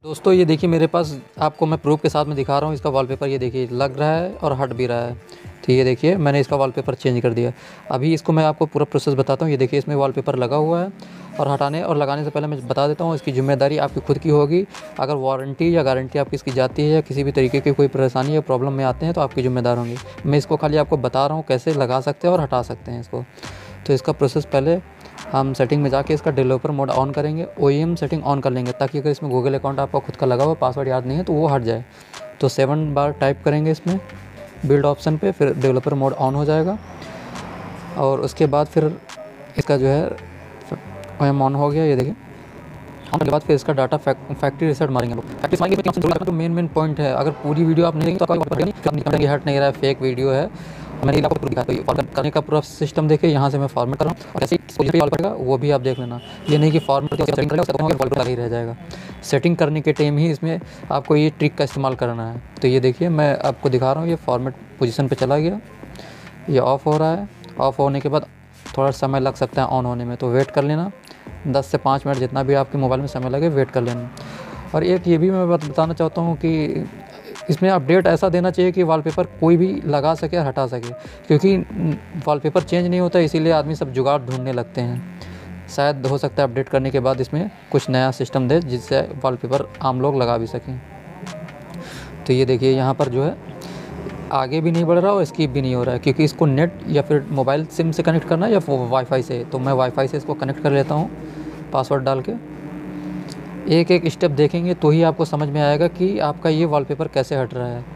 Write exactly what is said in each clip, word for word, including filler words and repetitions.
दोस्तों ये देखिए मेरे पास आपको मैं प्रूफ के साथ में दिखा रहा हूँ। इसका वॉलपेपर ये देखिए लग रहा है और हट भी रहा है। तो ये देखिए मैंने इसका वॉलपेपर चेंज कर दिया। अभी इसको मैं आपको पूरा प्रोसेस बताता हूँ। ये देखिए इसमें वॉलपेपर लगा हुआ है और हटाने और लगाने से पहले मैं बता देता हूँ इसकी ज़िम्मेदारी आपकी खुद की होगी। अगर वारंटी या गारंटी आपकी इसकी जाती है या किसी भी तरीके की कोई परेशानी या प्रॉब्लम में आते हैं तो आपकी ज़िम्मेदार होंगी। मैं इसको खाली आपको बता रहा हूँ कैसे लगा सकते हैं और हटा सकते हैं इसको। तो इसका प्रोसेस पहले हम सेटिंग में जाके इसका डेवलपर मोड ऑन करेंगे, O E M setting on कर लेंगे ताकि अगर इसमें गूगल अकाउंट आपका खुद का लगा हुआ पासवर्ड याद नहीं है तो वो हट जाए। तो सेवन बार टाइप करेंगे इसमें बिल्ड ऑप्शन पे, फिर डेवलपर मोड ऑन हो जाएगा और उसके बाद फिर इसका जो है ओ ई एम ऑन हो गया। ये देखिए ऑन के बाद फिर इसका डाटा फैक्ट्री रीसेट मारेंगे। फैक्ट्री मारेंगे तो मेन मेन पॉइंट है। अगर पूरी वीडियो आप नहीं देंगे तो आपका हट नहीं रहा है, फेक वीडियो है। मैंने आपको दिखाया तो ये करने का पूरा सिस्टम देखिए। यहाँ से मैं फॉर्मेट कर रहा हूँ और ऐसे ही कॉल करेगा वो भी आप देख लेना। ये नहीं कि फॉर्मेट सेटिंग करेगा उसका वॉलपेपर लगा ही रह जाएगा। सेटिंग करने के टाइम ही इसमें आपको ये ट्रिक का इस्तेमाल करना है। तो ये देखिए मैं आपको दिखा रहा हूँ। ये फॉर्मेट पोजीशन पे चला गया, ये ऑफ़ हो रहा है। ऑफ़ होने के बाद थोड़ा समय लग सकता है ऑन होने में, तो वेट कर लेना दस से पाँच मिनट, जितना भी आपके मोबाइल में समय लगे वेट कर लेना। और एक ये भी मैं बात बताना चाहता हूँ कि इसमें अपडेट ऐसा देना चाहिए कि वॉलपेपर कोई भी लगा सके और हटा सके, क्योंकि वॉलपेपर चेंज नहीं होता इसीलिए आदमी सब जुगाड़ ढूंढने लगते हैं। शायद हो सकता है अपडेट करने के बाद इसमें कुछ नया सिस्टम दे जिससे वॉलपेपर आम लोग लगा भी सकें। तो ये देखिए यहाँ पर जो है आगे भी नहीं बढ़ रहा और स्किप भी नहीं हो रहा है, क्योंकि इसको नेट या फिर मोबाइल सिम से कनेक्ट करना है या वाईफाई से। तो मैं वाईफाई से इसको कनेक्ट कर लेता हूँ पासवर्ड डाल के। एक एक स्टेप देखेंगे तो ही आपको समझ में आएगा कि आपका ये वॉलपेपर कैसे हट रहा है।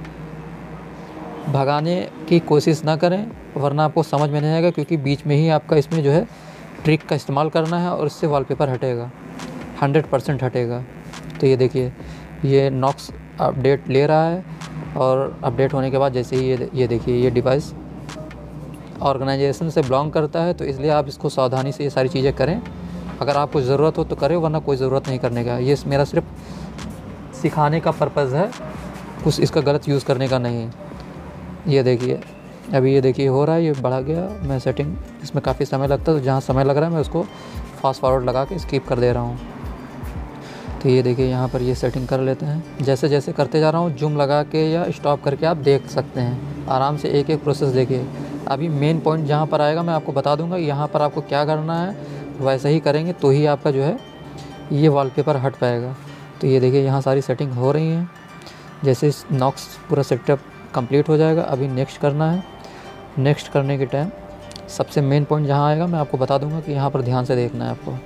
भगाने की कोशिश ना करें वरना आपको समझ में नहीं आएगा, क्योंकि बीच में ही आपका इसमें जो है ट्रिक का इस्तेमाल करना है और इससे वॉलपेपर हटेगा, हंड्रेड परसेंट हटेगा। तो ये देखिए ये नॉक्स अपडेट ले रहा है और अपडेट होने के बाद जैसे ही ये ये देखिए ये डिवाइस ऑर्गेनाइजेशन से बिलोंग करता है, तो इसलिए आप इसको सावधानी से ये सारी चीज़ें करें। अगर आपको ज़रूरत हो तो करें वरना कोई ज़रूरत नहीं करने का। ये मेरा सिर्फ सिखाने का पर्पज़ है, कुछ इसका गलत यूज़ करने का नहीं। ये देखिए अभी ये देखिए हो रहा है, ये बढ़ा गया। मैं सेटिंग इसमें काफ़ी समय लगता है तो जहाँ समय लग रहा है मैं उसको फास्ट फॉरवर्ड लगा के स्किप कर दे रहा हूँ। तो ये देखिए यहाँ पर ये सेटिंग कर लेते हैं। जैसे जैसे करते जा रहा हूँ जूम लगा के या स्टॉप करके आप देख सकते हैं आराम से, एक एक प्रोसेस देखिए। अभी मेन पॉइंट जहाँ पर आएगा मैं आपको बता दूँगा यहाँ पर आपको क्या करना है, वैसे ही करेंगे तो ही आपका जो है ये वॉलपेपर हट पाएगा। तो ये देखिए यहाँ सारी सेटिंग हो रही हैं। जैसे नॉक्स पूरा सेटअप कंप्लीट हो जाएगा, अभी नेक्स्ट करना है। नेक्स्ट करने के टाइम सबसे मेन पॉइंट जहाँ आएगा मैं आपको बता दूंगा कि यहाँ पर ध्यान से देखना है आपको।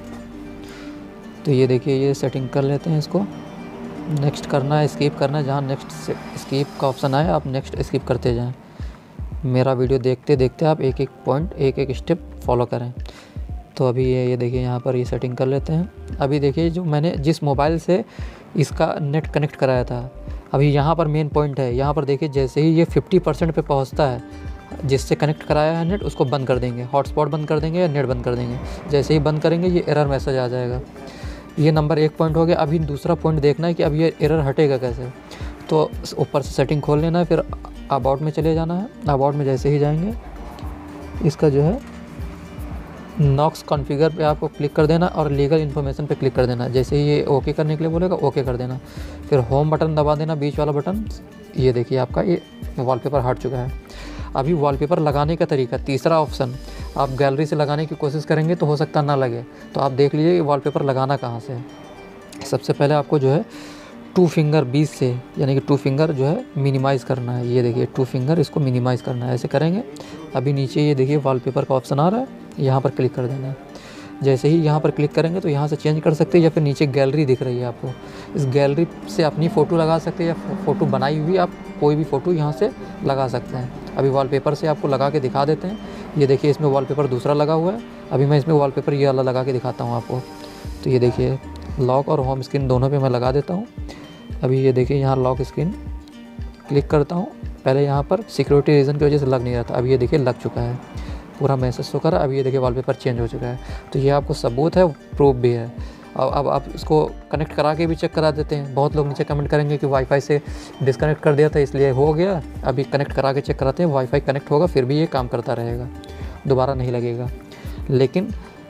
तो ये देखिए ये सेटिंग कर लेते हैं, इसको नेक्स्ट करना है, स्किप करना है। जहाँ नेक्स्ट स्किप का ऑप्शन आए आप नेक्स्ट स्किप करते जाएँ। मेरा वीडियो देखते देखते आप एक एक पॉइंट एक एक स्टेप फॉलो करें। तो अभी ये ये देखिए यहाँ पर ये सेटिंग कर लेते हैं। अभी देखिए जो मैंने जिस मोबाइल से इसका नेट कनेक्ट कराया था, अभी यहाँ पर मेन पॉइंट है। यहाँ पर देखिए जैसे ही ये फिफ्टी परसेंट पे पहुँचता है, जिससे कनेक्ट कराया है नेट उसको बंद कर देंगे, हॉटस्पॉट बंद कर देंगे या नेट बंद कर देंगे। जैसे ही बंद करेंगे ये एरर मैसेज आ जाएगा। ये नंबर एक पॉइंट हो गया। अभी दूसरा पॉइंट देखना है कि अब ये एरर हटेगा कैसे। तो ऊपर से सेटिंग खोल लेना है, फिर अबाउट में चले जाना है। अबाउट में जैसे ही जाएंगे इसका जो है नॉक्स कॉन्फ़िगर पे आपको क्लिक कर देना और लीगल इन्फॉर्मेशन पे क्लिक कर देना। जैसे ही ये ओके करने के लिए बोलेगा ओके कर देना, फिर होम बटन दबा देना, बीच वाला बटन। ये देखिए आपका ये वॉलपेपर हट चुका है। अभी वॉलपेपर लगाने का तरीका, तीसरा ऑप्शन, आप गैलरी से लगाने की कोशिश करेंगे तो हो सकता ना लगे। तो आप देख लीजिए वॉलपेपर लगाना कहाँ से है। सबसे पहले आपको जो है टू फिंगर बीच से, यानी कि टू फिंगर जो है मिनिमाइज़ करना है। ये देखिए टू फिंगर इसको मिनिमाइज़ करना है, ऐसे करेंगे। अभी नीचे ये देखिए वॉलपेपर का ऑप्शन आ रहा है, यहाँ पर क्लिक कर देना है। जैसे ही यहाँ पर क्लिक करेंगे तो यहाँ से चेंज कर सकते हैं, या फिर नीचे गैलरी दिख रही है आपको, इस गैलरी से अपनी फ़ोटो लगा सकते हैं या फ़ोटो बनाई हुई आप कोई भी फ़ोटो यहाँ से लगा सकते हैं। अभी वॉलपेपर से आपको लगा के दिखा देते हैं। ये देखिए इसमें वॉलपेपर दूसरा लगा हुआ है। अभी मैं इसमें वॉलपेपर ये वाला लगा के दिखाता हूँ आपको। तो ये देखिए लॉक और होम स्क्रीन दोनों पे मैं लगा देता हूँ। अभी ये देखिए यहाँ लॉक स्क्रीन क्लिक करता हूँ। पहले यहाँ पर सिक्योरिटी रीज़न की वजह से लग नहीं रहा था, अभी ये देखिए लग चुका है, पूरा मैसेज शो कर रहा है। अभी ये देखिए वॉलपेपर चेंज हो चुका है। तो ये आपको सबूत है, प्रूफ भी है। अब अब आप इसको कनेक्ट करा के भी चेक करा देते हैं। बहुत लोग नीचे कमेंट करेंगे कि वाईफाई से डिस्कनेक्ट कर दिया था इसलिए हो गया। अभी कनेक्ट करा के चेक कराते हैं, वाईफाई कनेक्ट होगा फिर भी ये काम करता रहेगा, दोबारा नहीं लगेगा। लेकिन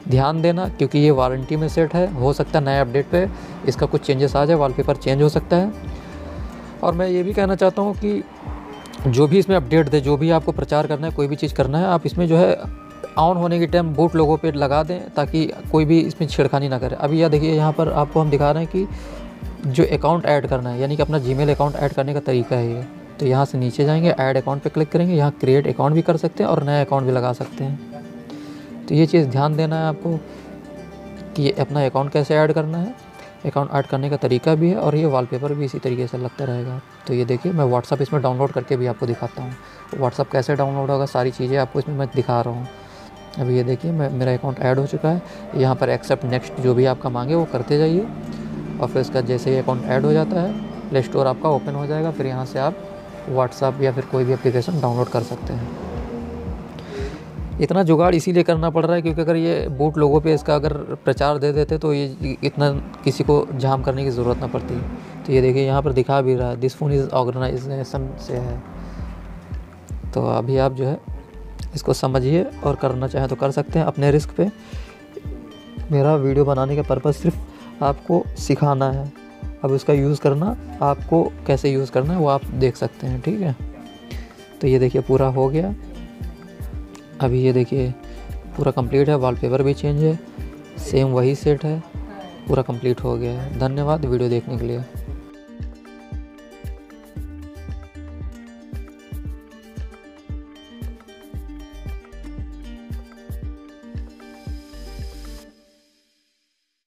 ध्यान देना, क्योंकि ये वारंटी में सेट है, हो सकता है नए अपडेट पे इसका कुछ चेंजेस आ जाए, वॉलपेपर चेंज हो सकता है। और मैं ये भी कहना चाहता हूँ कि जो भी इसमें अपडेट दे, जो भी आपको प्रचार करना है, कोई भी चीज़ करना है, आप इसमें जो है ऑन होने के टाइम बूट लोगों पे लगा दें, ताकि कोई भी इसमें छेड़खानी ना करे। अभी यह देखिए यहाँ पर आपको हम दिखा रहे हैं कि जो अकाउंट ऐड करना है, यानी कि अपना जीमेल अकाउंट ऐड करने का तरीका है ये। तो यहाँ से नीचे जाएंगे, ऐड अकाउंट पे क्लिक करेंगे, यहाँ क्रिएट अकाउंट भी कर सकते हैं और नया अकाउंट भी लगा सकते हैं। तो ये चीज़ ध्यान देना है आपको कि ये अपना अकाउंट कैसे ऐड करना है, अकाउंट ऐड करने का तरीका भी है, और ये वॉलपेपर भी इसी तरीके से लगता रहेगा। तो ये देखिए मैं व्हाट्सअप इसमें डाउनलोड करके भी आपको दिखाता हूँ। व्हाट्सअप कैसे डाउनलोड होगा, सारी चीज़ें आपको इसमें मैं दिखा रहा हूँ। अभी ये देखिए मैं मेरा अकाउंट ऐड हो चुका है। यहाँ पर एक्सेप्ट नेक्स्ट जो भी आपका मांगे वो करते जाइए, और फिर इसका जैसे ही अकाउंट ऐड हो जाता है, प्ले स्टोर आपका ओपन हो जाएगा। फिर यहाँ से आप व्हाट्सअप या फिर कोई भी एप्लीकेशन डाउनलोड कर सकते हैं। इतना जुगाड़ इसीलिए करना पड़ रहा है क्योंकि अगर ये बूट लोगों पे इसका अगर प्रचार दे देते तो ये इतना किसी को जाम करने की ज़रूरत ना पड़ती। तो ये देखिए यहाँ पर दिखा भी रहा है, दिस फोन इज़ ऑर्गेनाइजेशन से है। तो अभी आप जो है इसको समझिए और करना चाहें तो कर सकते हैं अपने रिस्क पे। मेरा वीडियो बनाने का पर्पज़ सिर्फ आपको सिखाना है, अब इसका यूज़ करना, आपको कैसे यूज़ करना है वो आप देख सकते हैं, ठीक है। तो ये देखिए पूरा हो गया। अभी ये देखिए पूरा कंप्लीट है, वॉलपेपर भी चेंज है, सेम वही सेट है, पूरा कंप्लीट हो गया है। धन्यवाद वीडियो देखने के लिए।